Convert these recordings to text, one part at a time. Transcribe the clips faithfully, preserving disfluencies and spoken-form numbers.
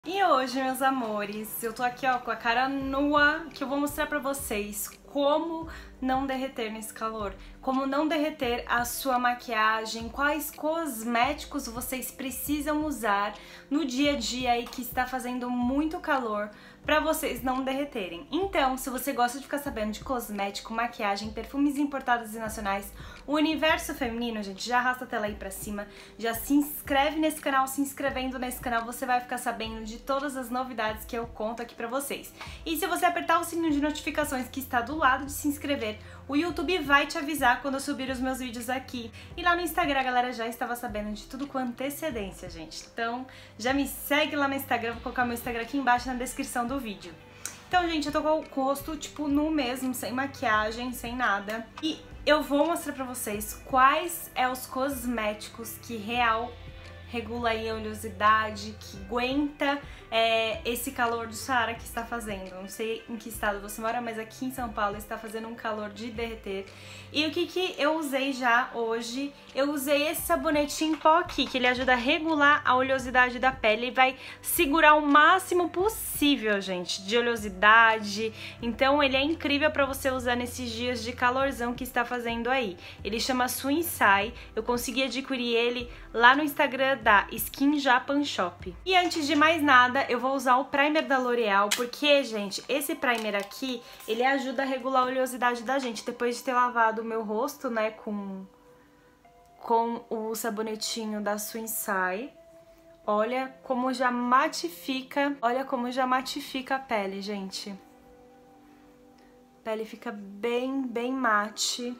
E hoje, meus amores, eu tô aqui ó com a cara nua, que eu vou mostrar pra vocês como não derreter nesse calor, como não derreter a sua maquiagem, quais cosméticos vocês precisam usar no dia a dia aí que está fazendo muito calor pra vocês não derreterem. Então, se você gosta de ficar sabendo de cosmético, maquiagem, perfumes importados e nacionais, o universo feminino, gente, já arrasta a tela aí pra cima, já se inscreve nesse canal, se inscrevendo nesse canal você vai ficar sabendo de todas as novidades que eu conto aqui pra vocês. E se você apertar o sininho de notificações que está do lado de se inscrever, o YouTube vai te avisar quando eu subir os meus vídeos aqui. E lá no Instagram a galera já estava sabendo de tudo com antecedência, gente. Então já me segue lá no Instagram, vou colocar meu Instagram aqui embaixo na descrição do vídeo. Então, gente, eu tô com o rosto, tipo, nu mesmo, sem maquiagem, sem nada. E eu vou mostrar pra vocês quais é os cosméticos que real regula aí a oleosidade, que aguenta é, esse calor do Saara que está fazendo. Não sei em que estado você mora, mas aqui em São Paulo está fazendo um calor de derreter. E o que que eu usei já hoje? Eu usei esse sabonetinho em pó aqui, que ele ajuda a regular a oleosidade da pele e vai segurar o máximo possível, gente, de oleosidade. Então ele é incrível para você usar nesses dias de calorzão que está fazendo aí. Ele chama Suinsai, eu consegui adquirir ele lá no Instagram da Skin Japan Shop. E antes de mais nada, eu vou usar o primer da L'Oreal, porque, gente, esse primer aqui, ele ajuda a regular a oleosidade da gente. Depois de ter lavado o meu rosto, né, com, com o sabonetinho da Suinsai, olha como já matifica, olha como já matifica a pele, gente. A pele fica bem, bem mate.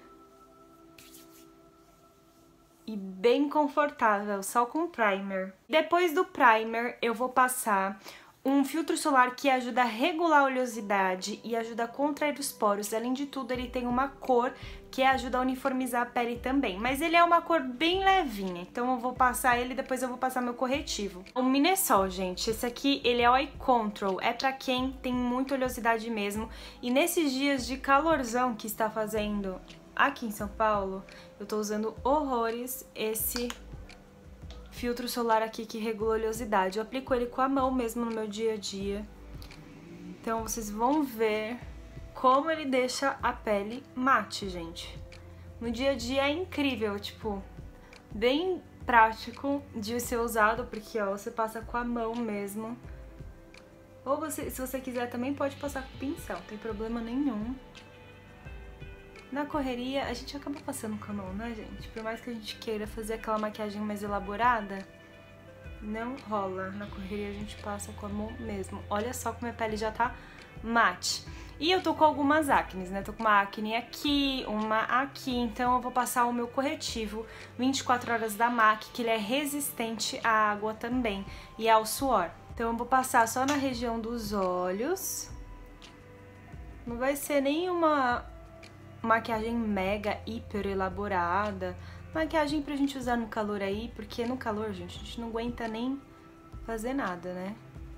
E bem confortável, só com primer. Depois do primer, eu vou passar um filtro solar que ajuda a regular a oleosidade e ajuda a contrair os poros. Além de tudo, ele tem uma cor que ajuda a uniformizar a pele também. Mas ele é uma cor bem levinha, então eu vou passar ele e depois eu vou passar meu corretivo. O Minesol, gente, esse aqui, ele é o Eye Control. É pra quem tem muita oleosidade mesmo. E nesses dias de calorzão que está fazendo aqui em São Paulo, eu tô usando horrores esse filtro solar aqui que regula a oleosidade. Eu aplico ele com a mão mesmo no meu dia a dia. Então vocês vão ver como ele deixa a pele mate, gente. No dia a dia é incrível, tipo, bem prático de ser usado, porque ó, você passa com a mão mesmo. Ou você, se você quiser também pode passar com pincel, não tem problema nenhum. Na correria, a gente acaba passando com a mão, né, gente? Por mais que a gente queira fazer aquela maquiagem mais elaborada, não rola. Na correria a gente passa com a mão mesmo. Olha só como a pele já tá mate. E eu tô com algumas acnes, né? Tô com uma acne aqui, uma aqui. Então eu vou passar o meu corretivo vinte e quatro horas da M A C, que ele é resistente à água também e ao suor. Então eu vou passar só na região dos olhos. Não vai ser nenhuma maquiagem mega, hiper elaborada, maquiagem pra gente usar no calor aí, porque no calor, gente, a gente não aguenta nem fazer nada, né?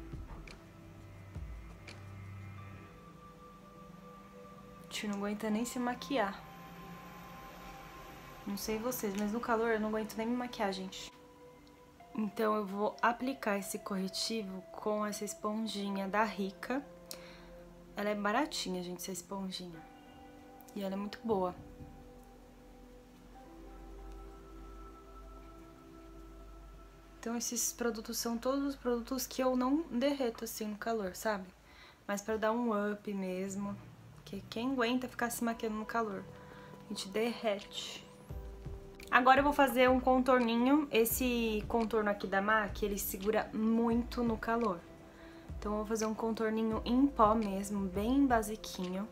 A gente não aguenta nem se maquiar. Não sei vocês, mas no calor eu não aguento nem me maquiar, gente. Então eu vou aplicar esse corretivo com essa esponjinha da Rica. Ela é baratinha, gente, essa esponjinha. E ela é muito boa. Então esses produtos são todos os produtos que eu não derreto assim no calor, sabe? Mas pra dar um up mesmo. Porque quem aguenta ficar se maquiando no calor? A gente derrete. Agora eu vou fazer um contorninho. Esse contorno aqui da M A C, ele segura muito no calor. Então eu vou fazer um contorninho em pó mesmo, bem basiquinho.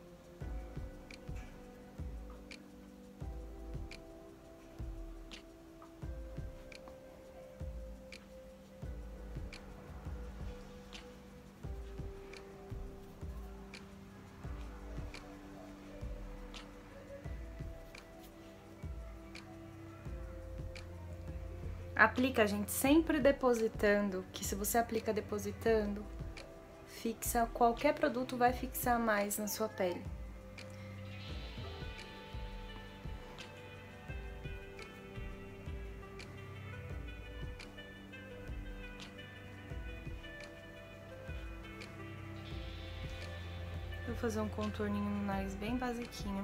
Aplica, gente, sempre depositando, que se você aplica depositando, fixa, qualquer produto vai fixar mais na sua pele. Vou fazer um contorninho no nariz bem basiquinho.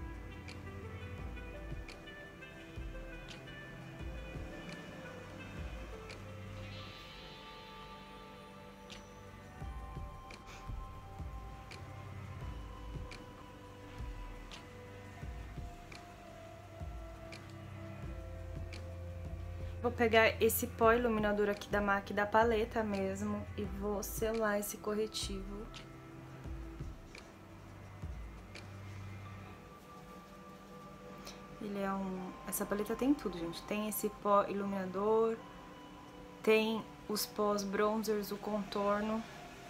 Vou pegar esse pó iluminador aqui da M A C, da paleta mesmo, e vou selar esse corretivo. Ele é um... Essa paleta tem tudo, gente. Tem esse pó iluminador, tem os pós bronzers, o contorno.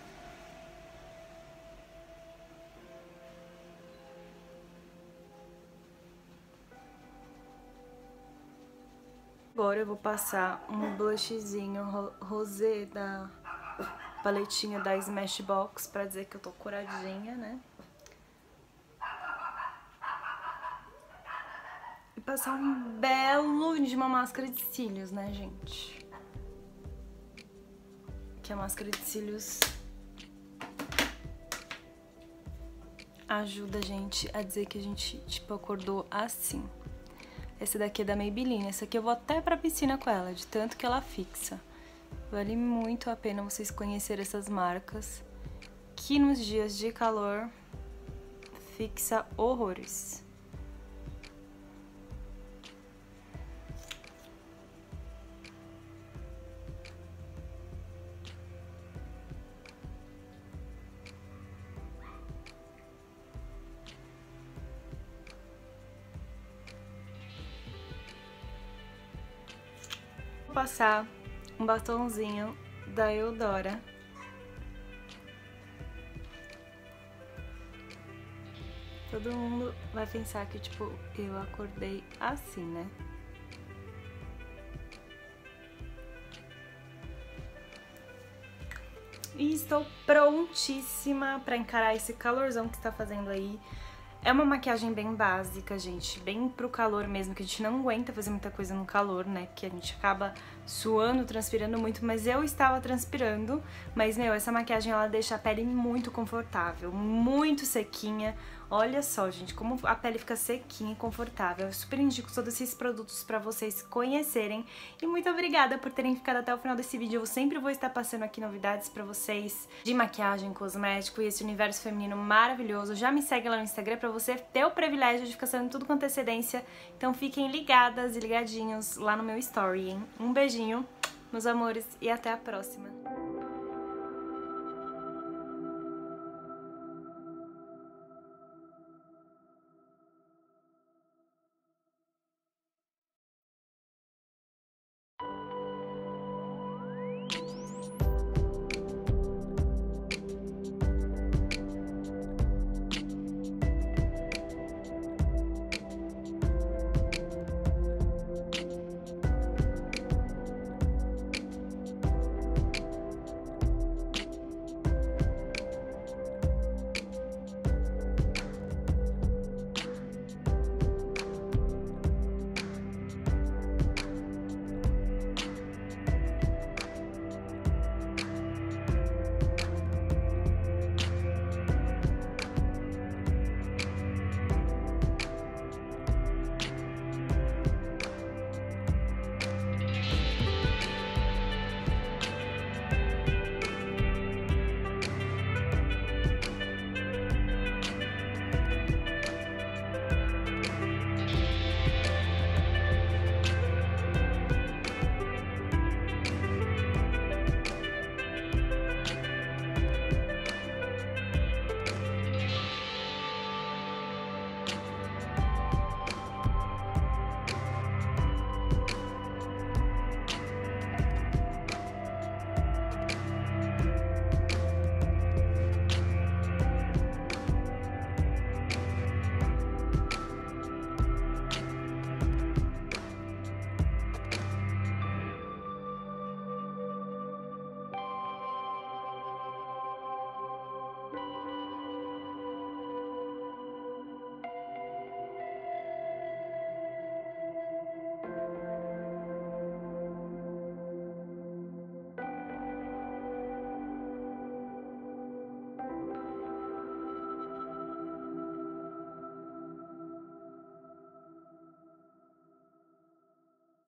Agora eu vou passar um blushzinho ro rosé da paletinha da Smashbox pra dizer que eu tô curadinha, né? E passar um belo de uma máscara de cílios, né, gente? Que a máscara de cílios ajuda a gente a dizer que a gente, tipo, acordou assim. Essa daqui é da Maybelline. Essa aqui eu vou até pra piscina com ela, de tanto que ela fixa. Vale muito a pena vocês conhecerem essas marcas, que nos dias de calor fixa horrores. Vou passar um batonzinho da Eudora. Todo mundo vai pensar que, tipo, eu acordei assim, né? E estou prontíssima pra encarar esse calorzão que está fazendo aí. É uma maquiagem bem básica, gente, bem pro calor mesmo, que a gente não aguenta fazer muita coisa no calor, né? Porque a gente acaba suando, transpirando muito, mas eu estava transpirando. Mas, meu, essa maquiagem, ela deixa a pele muito confortável, muito sequinha. Olha só, gente, como a pele fica sequinha e confortável. Eu super indico todos esses produtos pra vocês conhecerem. E muito obrigada por terem ficado até o final desse vídeo. Eu sempre vou estar passando aqui novidades pra vocês de maquiagem, cosmético e esse universo feminino maravilhoso. Já me segue lá no Instagram pra você ter o privilégio de ficar sabendo tudo com antecedência. Então fiquem ligadas e ligadinhos lá no meu story, hein? Um beijinho, meus amores, e até a próxima.